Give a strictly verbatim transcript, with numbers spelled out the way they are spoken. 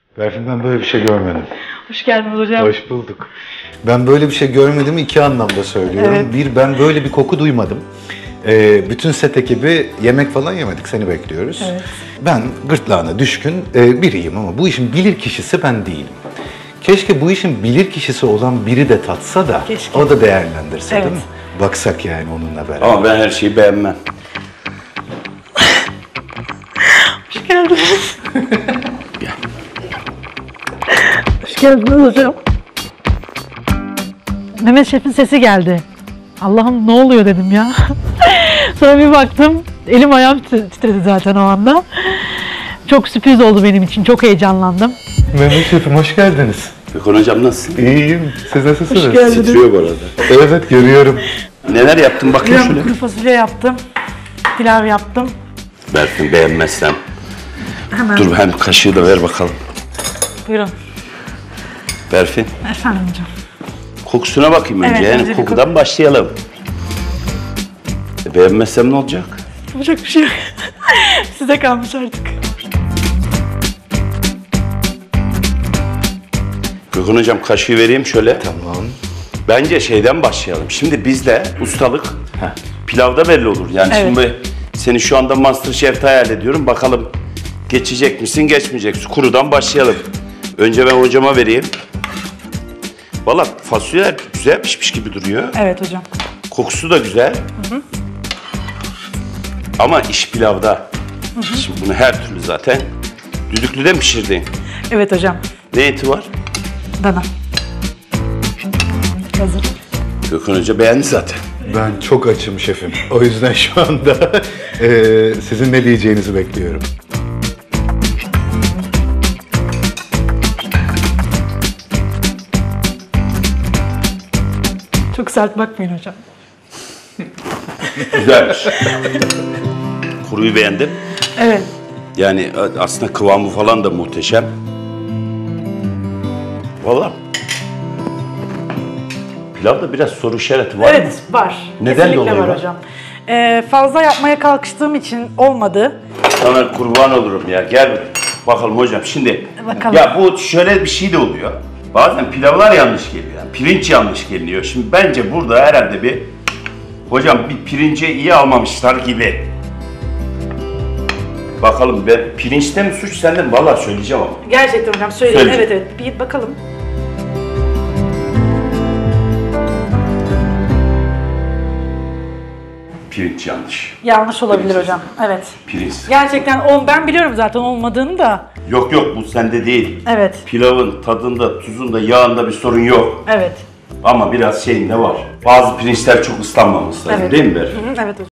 Berfin, ben böyle bir şey görmedim. Hoş geldiniz hocam. Hoş bulduk. Ben böyle bir şey görmedim, iki anlamda söylüyorum. Evet. Bir, ben böyle bir koku duymadım. Ee, bütün set ekibi yemek falan yemedik, seni bekliyoruz. Evet. Ben gırtlağına düşkün e, biriyim ama bu işin bilir kişisi ben değilim. Keşke bu işin bilir kişisi olan biri de tatsa da Keşke. o da değerlendirse, Evet. değil mi? Baksak yani onunla beraber. Ama ben her şeyi beğenmem. Hoş geldiniz. Gel. Hoş geldiniz hocam. Mehmet Şef'in sesi geldi. Allah'ım ne oluyor dedim ya. Sonra bir baktım, elim ayağım titredi zaten o anda. Çok sürpriz oldu benim için, çok heyecanlandım. Mehmet Şef'im, hoş geldiniz. Gökhan hocam nasılsın? İyiyim, siz nasılsınız? Hoş geldiniz. Titriyor bu arada. Evet, görüyorum. Neler yaptın bakayım Hocam şöyle. kuru fasulye yaptım, pilav yaptım. Berfin, beğenmezsem. Hemen. Dur hem kaşığı da ver bakalım. Buyurun. Berfin, Efendim hocam. kokusuna bakayım önce. Evet, yani önce bir kokudan başlayalım. E, beğenmezsem ne olacak? Yapacak bir şey yok. Size kalmış artık. Gökhan hocam kaşığı vereyim şöyle. Tamam. Bence şeyden başlayalım. Şimdi bizde ustalık Heh. pilavda belli olur. Yani Evet. şimdi seni şu anda MasterChef'te hayal ediyorum. Bakalım geçecek misin, geçmeyecek. Kurudan başlayalım. Önce ben hocama vereyim. Valla fasulyeler güzel pişmiş gibi duruyor. Evet hocam. Kokusu da güzel. Hı hı. Ama iş pilavda. Hı hı. Şimdi bunu her türlü zaten düdüklüde mi pişirdin? Evet hocam. Ne eti var? Dana. Hazır. Gökhan Hoca beğendi zaten. Ben çok açım şefim. O yüzden şu anda eee, sizin ne diyeceğinizi bekliyorum. Çok sert bakmayın hocam. Güzelmiş. Kuruyu beğendim. Evet. Yani aslında kıvamı falan da muhteşem. Vallahi. Pilavda biraz soru işareti var mı? Evet var. Neden Kesinlikle dolayı var var? hocam. Ee, fazla yapmaya kalkıştığım için olmadı. Sana kurban olurum ya. Gel buraya. Bakalım hocam şimdi. Bakalım. Ya bu şöyle bir şey de oluyor. Bazen pilavlar yanlış geliyor. Yani pirinç yanlış geliyor. Şimdi bence burada herhalde bir hocam bir pirinci iyi almamışlar gibi. Bakalım ben pirinçte mi suç sende mi? Vallahi söyleyeceğim ama. Gerçekten hocam söyleyin. Söyleyeceğim. Evet evet. Bir bakalım. Pirinç yanlış. Yanlış olabilir Pirinç. hocam. Evet. Pirinç. Gerçekten o, ben biliyorum zaten olmadığını da. Yok yok bu sende değil. Evet. Pilavın tadında, tuzunda, yağında bir sorun yok. Evet. Ama biraz şeyinde var. Bazı pirinçler çok ıslanmamış lazım Evet. değil mi Berfin? Hı hı, evet hocam.